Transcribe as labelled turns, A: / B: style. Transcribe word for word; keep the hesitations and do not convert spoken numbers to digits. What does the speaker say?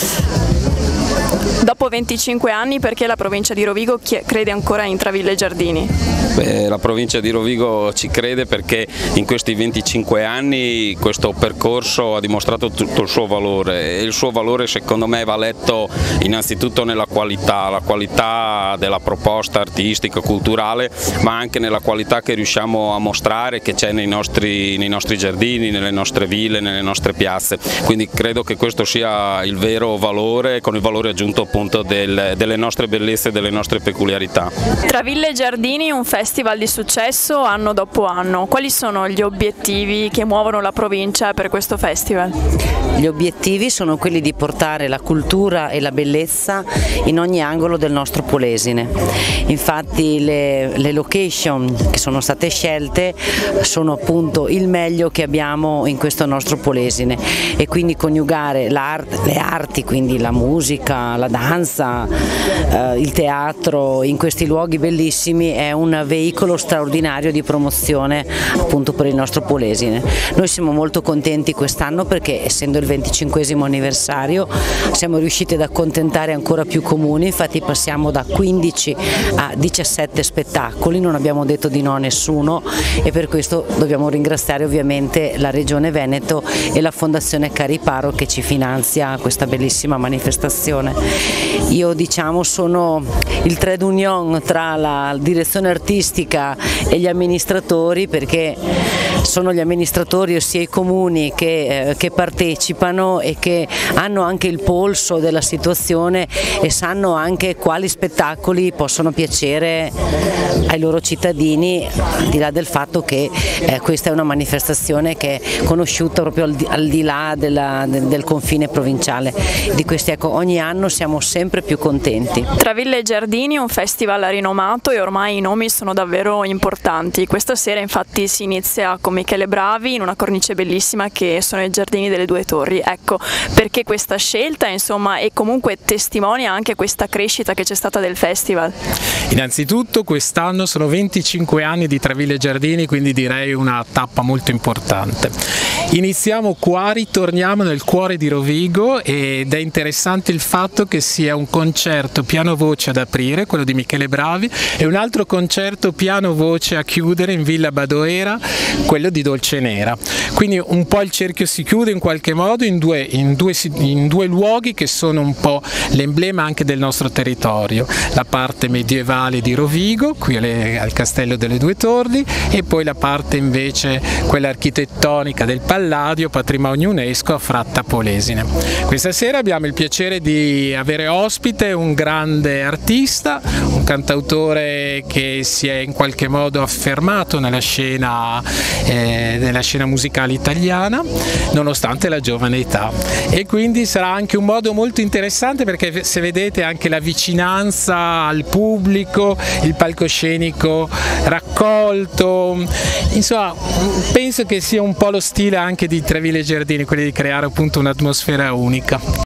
A: Dopo venticinque anni, perché la provincia di Rovigo crede ancora in Traville Giardini?
B: Beh, la provincia di Rovigo ci crede perché in questi venticinque anni questo percorso ha dimostrato tutto il suo valore, e il suo valore secondo me va letto innanzitutto nella qualità, la qualità della proposta artistica, culturale, ma anche nella qualità che riusciamo a mostrare, che c'è nei nostri, nei nostri giardini, nelle nostre ville, nelle nostre piazze. Quindi credo che questo sia il vero valore, con il valore aggiunto appunto del, delle nostre bellezze e delle nostre peculiarità.
A: Traville Giardini, un festival di successo anno dopo anno. Quali sono gli obiettivi che muovono la provincia per questo festival?
C: Gli obiettivi sono quelli di portare la cultura e la bellezza in ogni angolo del nostro Polesine. Infatti le, le location che sono state scelte sono appunto il meglio che abbiamo in questo nostro Polesine, e quindi coniugare l'art, le arti, quindi la musica, la danza, eh, il teatro in questi luoghi bellissimi è un veicolo straordinario di promozione appunto per il nostro Polesine. Noi siamo molto contenti quest'anno perché, essendo il venticinquesimo anniversario, siamo riusciti ad accontentare ancora più comuni. Infatti passiamo da quindici a diciassette spettacoli, non abbiamo detto di no a nessuno, e per questo dobbiamo ringraziare ovviamente la Regione Veneto e la Fondazione Cariparo che ci finanzia questa bellissima manifestazione. Io diciamo sono il trade union tra la direzione artistica e gli amministratori, perché sono gli amministratori, ossia i comuni, che, eh, che partecipano e che hanno anche il polso della situazione e sanno anche quali spettacoli possono piacere ai loro cittadini, al di là del fatto che eh, questa è una manifestazione che è conosciuta proprio al di, al di là della, del, del confine provinciale. Di questi, ecco, ogni anno siamo sempre più contenti.
A: Traville Giardini, un festival rinomato e ormai i nomi sono davvero importanti. Questa sera infatti si inizia con Michele Bravi in una cornice bellissima che sono i Giardini delle Due Torri. Ecco, perché questa scelta, insomma, e comunque testimonia anche questa crescita che c'è stata del festival?
D: Innanzitutto quest'anno sono venticinque anni di Traville Giardini, quindi direi una tappa molto importante. Iniziamo qua, ritorniamo nel cuore di Rovigo, ed è interessante il fatto che sia un concerto piano voce ad aprire, quello di Michele Bravi, e un altro concerto piano voce a chiudere in Villa Badoera, quello di Dolcenera. Quindi un po' il cerchio si chiude in qualche modo in due, in due, in due luoghi che sono un po' l'emblema anche del nostro territorio, la parte medievale di Rovigo, qui alle, al Castello delle Due Torri, e poi la parte invece quella architettonica del Palladio, patrimonio UNESCO a Fratta Polesine. Questa sera abbiamo il piacere di avere ospite un grande artista, un cantautore che si è in qualche modo affermato nella scena, eh, nella scena musicale italiana nonostante la giovane età, e quindi sarà anche un modo molto interessante perché, se vedete, anche la vicinanza al pubblico, il palcoscenico raccolto, insomma penso che sia un po' lo stile anche di Traville Giardini, quello di creare appunto un'atmosfera unica.